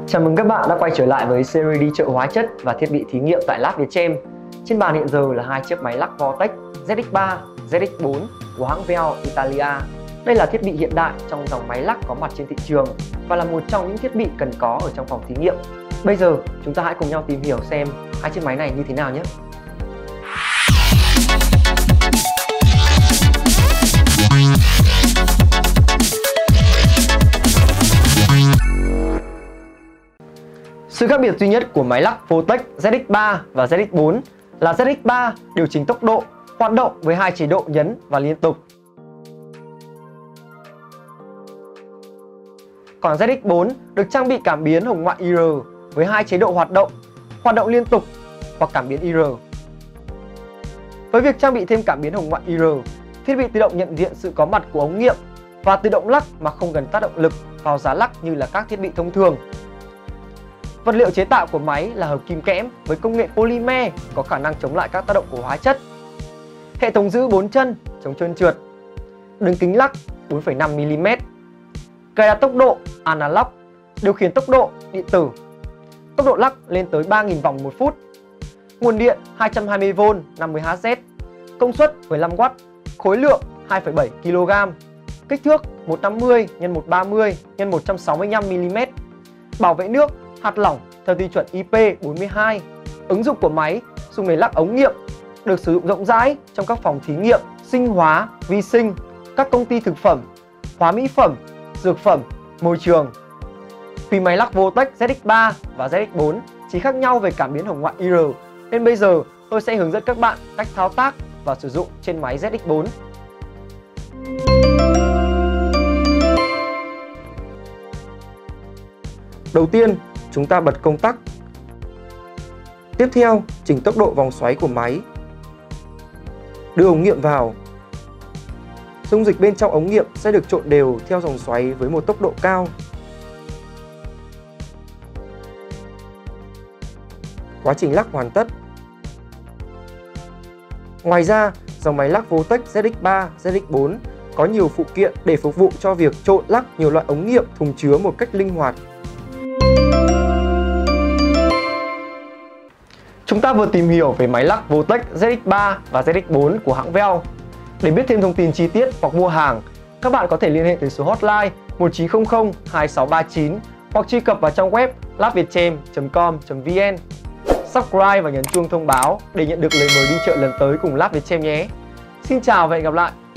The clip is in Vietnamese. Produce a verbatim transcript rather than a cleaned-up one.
Chào mừng các bạn đã quay trở lại với series đi chợ hóa chất và thiết bị thí nghiệm tại Lab Vietchem. Trên bàn hiện giờ là hai chiếc máy lắc Vortex Z X ba, Z X bốn của hãng Well Italia. Đây là thiết bị hiện đại trong dòng máy lắc có mặt trên thị trường và là một trong những thiết bị cần có ở trong phòng thí nghiệm. Bây giờ chúng ta hãy cùng nhau tìm hiểu xem hai chiếc máy này như thế nào nhé. Sự khác biệt duy nhất của máy lắc Vortex Z X ba và Z X bốn là Z X ba điều chỉnh tốc độ, hoạt động với hai chế độ nhấn và liên tục. Còn Z X bốn được trang bị cảm biến hồng ngoại I R với hai chế độ hoạt động, hoạt động liên tục hoặc cảm biến I R. Với việc trang bị thêm cảm biến hồng ngoại I R, thiết bị tự động nhận diện sự có mặt của ống nghiệm và tự động lắc mà không cần tác động lực vào giá lắc như là các thiết bị thông thường. Vật liệu chế tạo của máy là hợp kim kẽm với công nghệ polymer có khả năng chống lại các tác động của hóa chất. Hệ thống giữ bốn chân chống trơn trượt. Đường kính lắc bốn phẩy năm mi li mét. Cài đặt tốc độ analog, điều khiển tốc độ điện tử. Tốc độ lắc lên tới ba nghìn vòng một phút. Nguồn điện hai trăm hai mươi vôn năm mươi héc giờ. Công suất mười lăm oát. Khối lượng hai phẩy bảy ki lô gam. Kích thước một trăm năm mươi nhân một trăm ba mươi nhân một trăm sáu mươi lăm mi li mét. Bảo vệ nước hạt lỏng theo tiêu chuẩn I P bốn mươi hai. Ứng dụng của máy dùng để lắc ống nghiệm, được sử dụng rộng rãi trong các phòng thí nghiệm, sinh hóa, vi sinh, các công ty thực phẩm, hóa mỹ phẩm, dược phẩm, môi trường. Vì máy lắc Vortex Z X ba và Z X bốn chỉ khác nhau về cảm biến hồng ngoại I R, nên bây giờ tôi sẽ hướng dẫn các bạn cách thao tác và sử dụng trên máy Z X bốn. Đầu tiên, chúng ta bật công tắc. Tiếp theo, chỉnh tốc độ vòng xoáy của máy. Đưa ống nghiệm vào. Dung dịch bên trong ống nghiệm sẽ được trộn đều theo dòng xoáy với một tốc độ cao. Quá trình lắc hoàn tất. Ngoài ra, dòng máy lắc Vortex Z X ba, Z X bốn có nhiều phụ kiện để phục vụ cho việc trộn lắc nhiều loại ống nghiệm thùng chứa một cách linh hoạt. Chúng ta vừa tìm hiểu về máy lắc Vortex Z X ba và Z X bốn của hãng Well. Để biết thêm thông tin chi tiết hoặc mua hàng, các bạn có thể liên hệ tới số hotline một chín không không hai sáu ba chín hoặc truy cập vào trang web lab vietchem chấm com chấm vn. Subscribe và nhấn chuông thông báo để nhận được lời mời đi chợ lần tới cùng Lab Vietchem nhé. Xin chào và hẹn gặp lại!